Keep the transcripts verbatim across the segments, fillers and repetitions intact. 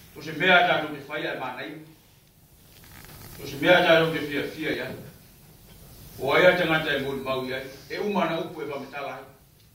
o se mea tātou te whai ai mānei, o se mea tātou te whia whia iai, o ai a tangata e mōni mau iai, e umana upu e whametala ai.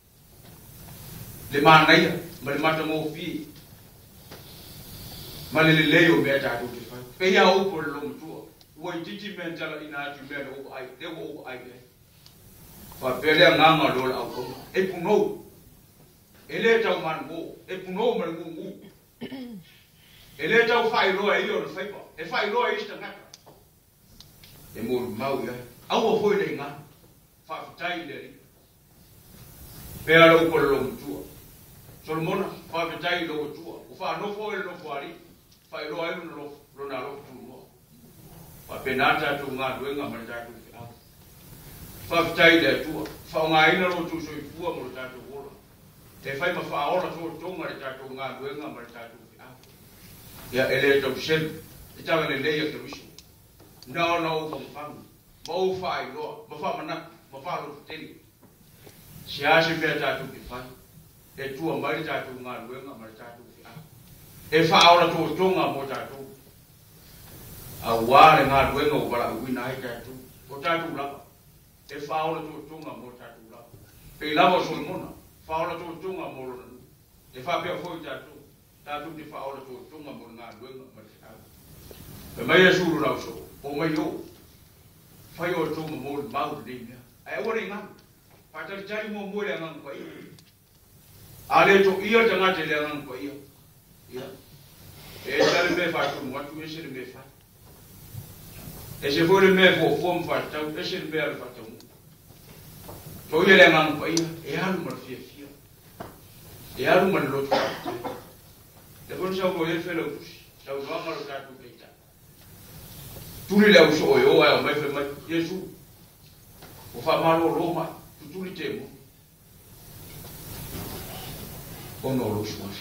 Le mānei, ma le mata mō whi, ma le le leo mea tātou te whai, pe ia upu le longu tua, ua i titi mea tala ina atu mea le upu ai, le upu ai iai. Wha pelea nganga lola au konga, e punou, e le tau manu mō, e punou ma le ngu ngu, e le tau whai roa i o le whaipa, e whai roa i sta ngata. E mōru mau iai. Aua foi le ngā, whawhitai le ri. Pea lau ko le longu tua. Solomona, whawhitai longu tua. O whanofo e le lofo ari, whai roa ilu na lofo, lona lofo tu noa. Wha penata tu ngā duenga ma le tātu ki au. Whawhitai le tua. Whao ngā ina lo tu soi fua mo le tātu wola. Te whai ma whaola tō tonga le tātu ngā duenga ma le tātu ki au. Ia ele tau selu, e tawa le leia ke risu. Nao nao whang whangu, mau whai loa, ma wha manak, ma wha lo teni. Si ase mea tātu ki whai, e tua mai tātu ngā ruenga ma tātu ki au. E whaola tō tonga mo tātu. A wāre ngā ruenga o wala uina ai tātu, o tātu lapa. E whaola tō tonga mo tātu lapa. Pe lava Solomona, whaola tō tonga mo lona nu. E whapea foi tātu. Tātou te whaola tō tonga mo ngā ruenga ma te au. Pe mai e suru rau so, o mai o, whai o tonga mo le mau te mea. Ai ore ngang, pātari tari mo mo le ngang kwa ia. A le to ia te ngate le ngang kwa ia. Ia. E tari me whātou mwatu, e se le me whai. E se fōre me fō fōm whātau, e se le me ale whātau mu. To ia le ngang kwa ia, e alu ma le fia fia. E alu ma le lotu whātou. Le pon sa mo e fela usi, sa o wanga lo tātou keita. Tuli le uso o e o ai o mai fe mai, Yesu. O wha maro o mai, tu tuli te mo. O no lo suasi.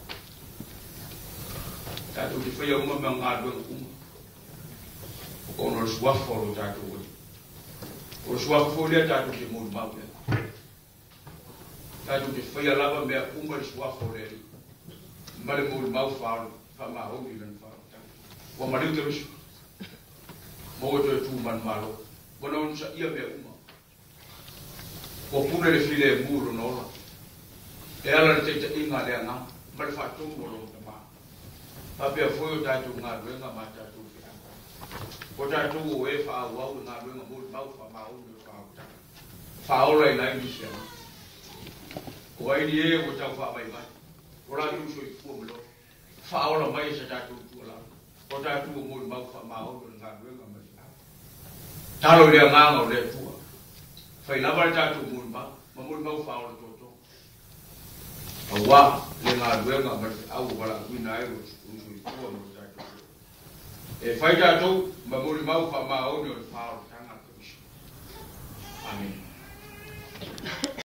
Tātou te whaia uma mea ngā duenga uma. O no lo suafa o lo tātou oi. O lo suafa fōlea tātou te mōru mau lea. Tātou te whaia lava mea uma le suafa o lea ri. Male mo mau faro, fa ma ho ni len faro. Wa mari te risu. Mo to tu man malo. Bona on sa ia me uma. Ko pune le file muro no la. E ala te te inga le nga, mal fa tu mo lo te ma. Pa pe fo yo ta tu nga renga ma ta tu fia. Ko ta tu o e fa wa u nga renga mo mau fa ma o ni fa ta. Fa o le na ni sia. Ko ai ni e ko ta fa mai mai. Ora tu so i fu mo. Fa ora mai se ta tu tu la. O ta tu mo mau fa ma o nga renga ma. Ta lo le nga ngo le tu. Fa ina ba ta tu mo ma, ma mo mau fa ora to to. Awa le nga renga ma au wala ku na e ro so i fu mo ta tu. E fa ta tu ma mo mau fa ma o ni fa ora ta nga tu. Amen.